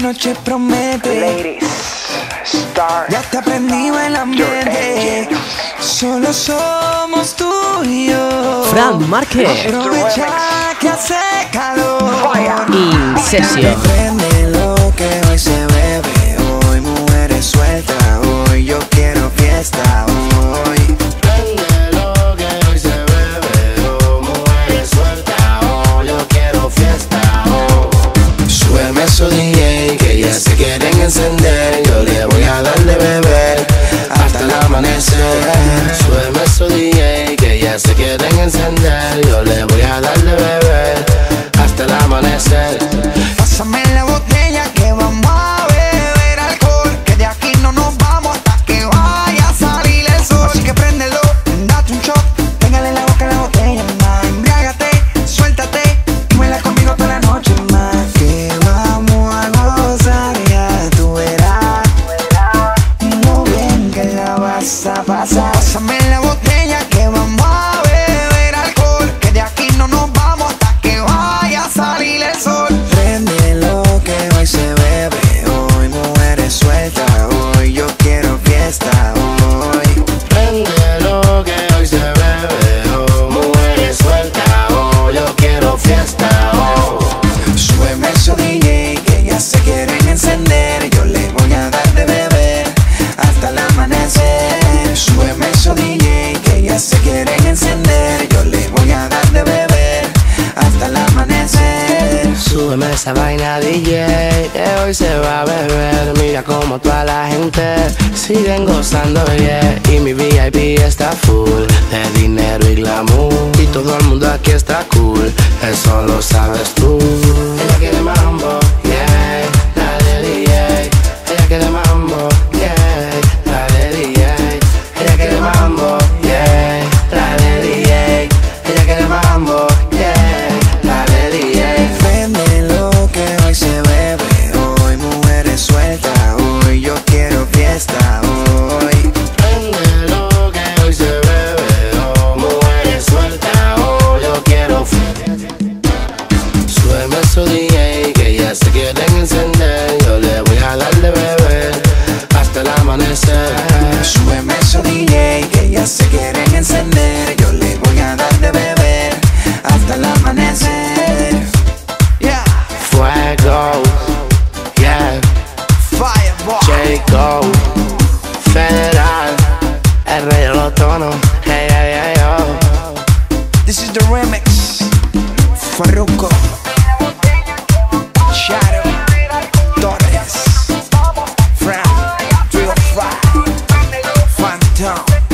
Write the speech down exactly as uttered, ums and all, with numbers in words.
noche promete. Ladies, start. Ya te aprendí el ambiente. Solo somos tú y yo. Fran Márquez. Aprovecha que hace calor. In session. Prende lo que hoy se bebe. Hoy mujeres sueltas. Hoy yo quiero fiesta. Hoy Prende lo que hoy se bebe. Oh, mujeres sueltas. Oh, yo quiero fiesta. Oh. Súbeme eso D J que ya se quieren encender. Yo le voy a dar de beber hasta el amanecer. Súbeme eso D J que ya se quieren encender. Yo le voy a dar de beber hasta el amanecer. pásame la botella que vamos a beber alcohol. Que de aquí no nos vamos hasta que vaya a salir el sol. Así que préndelo, date un shot. Pégale la boca a la botella, más. Embriágate, suéltate y baila conmigo toda la noche, más. Que vamos a gozar, ya tú verás. Muy bien que la vas a pasar. Pásame la botella que vamos a beber alcohol. Que de aquí no nos vamos hasta que vaya a salir el sol. Prende lo que hoy se bebe. Hoy mujeres sueltas. Hoy yo quiero fiesta. Hoy Prende lo que hoy se bebe. Oh, mujeres sueltas. Oh, yo quiero fiesta. Oh. súbeme eso D J que ya se quieren encender. Yo les voy a dar de beber hasta el amanecer. Súbeme eso D J que ya se quieren encender. Yo les voy a dar de beber hasta el amanecer. Súbeme esa vaina D J, que hoy se va a beber. Mira como toda la gente siguen gozando, yeah. Y mi V I P está full de dinero y glamour. Y todo el mundo aquí está cool, eso lo sabes tú. Ella quiere mambo, yeah, la de D J. Ella quiere mambo, yeah, la de D J. Ella quiere mambo, yeah, la de D J. Ella quiere mambo, yeah, la de D J. Prende lo que hoy se bebe. Hoy mujeres sueltas. Hoy yo quiero fiesta. Hoy Prende lo que hoy se bebe. Oh, mujeres sueltas. Oh, yo quiero fiesta. Súbeme eso D J que ya se quieren encender. Yo le voy a dar de beber hasta el amanecer. súbeme eso D J que ya se quieren encender. Yo les voy a dar de beber hasta el amanecer. Yeah, Fuego, yeah. Fireball. Jacob, Federal, el rey de los tonos. Hey, hey, hey, oh. This is the remix. Farruko, Shadow, Torres, Fran, Trio Fry, Phantom.